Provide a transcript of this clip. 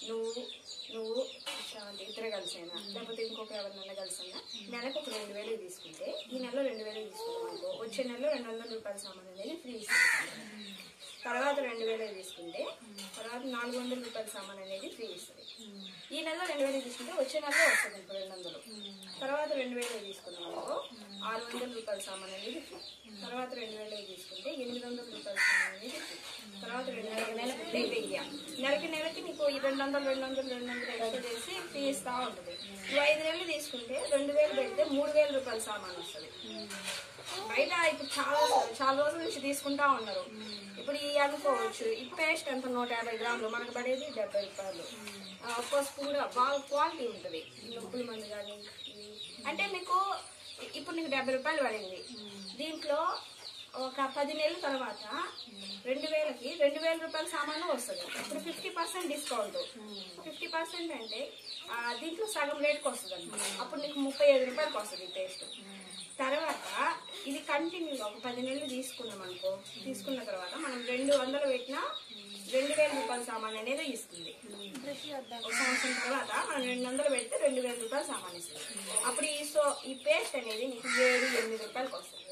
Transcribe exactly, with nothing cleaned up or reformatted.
నువ్వు నువ్వు శాంతి ఇద్దరే కలిసైనా లేకపోతే ఇంకొక ఎవరినైనా కలిసైనా నెలకు ఒక రెండు వేలు తీసుకుంటే ఈ నెలలో రెండు వేలు తీసుకున్నాం అనుకో వచ్చే నెలలో రెండు వందల రూపాయల సామాన్ అనేది ఫ్రీ ఇస్తుంది. తర్వాత రెండు వేలు తీసుకుంటే తర్వాత నాలుగు వందల రూపాయల సామాన్ అనేది ఫ్రీ ఇస్తుంది. ఈ నెలలో రెండు వేలు తీసుకుంటే వచ్చే నెలలో వస్తుంది ఇప్పుడు రెండు వందలు. తర్వాత రెండు వేలు తీసుకున్నాం అనుకో ఆరు వందల రూపాయల సామాన్ అనేది ఫ్రీ. తర్వాత రెండు వేలు తీసుకుంటే ఎనిమిది వందల రూపాయల సామాన్ అనేది ఫ్రీ. తర్వాత రెండు వేల నెలకి వెయ్యి నెలకి నెలకి నీకు రెండు వందలు రెండు వందలు రెండు వందలు ఎక్స్ట్రా చేసి ఫ్రీ ఇస్తా ఉంటుంది. నువ్వు ఐదు నెలలు తీసుకుంటే రెండు వేలు పెడితే మూడు వేల రూపాయల సామాన్ వస్తుంది. బయట ఇప్పుడు చాలా చాలా రోజుల నుంచి తీసుకుంటా ఉన్నారు. ఇప్పుడు ఈ అనుకోవచ్చు ఈ పేస్ట్ అంత నూట యాభై గ్రాములు మనకు పడేది డెబ్బై రూపాయలు. పసుపు కూడా బాగా క్వాలిటీ ఉంటుంది. నొప్పుల మంది కానీ అంటే మీకు ఇప్పుడు నీకు డెబ్బై రూపాయలు పడింది. దీంట్లో ఒక పది నెలల తర్వాత రెండు వేలకి రెండు వేల రూపాయల సామాను వస్తుంది. ఇప్పుడు fifty percent discount. Fifty percent అంటే దీంట్లో సగం రేటుకి వస్తుంది అనమాట. అప్పుడు నీకు ముప్పై ఐదు రూపాయలకి వస్తుంది ఈ పేస్ట్. తర్వాత ఇది కంటిన్యూగా ఒక పది నెలలు తీసుకున్నాం అనుకో తీసుకున్న తర్వాత మనం రెండు వందలు పెట్టినా రెండు వేల రూపాయల సామాన్ అనేది ఇస్తుంది. ఒక సంవత్సరం తర్వాత మనం రెండు వందలు పెడితే రెండు వేల రూపాయల సామాన్ ఇస్తుంది. అప్పుడు ఈ సో ఈ పేస్ట్ అనేది నీకు ఏడు ఎనిమిది రూపాయలకి వస్తుంది.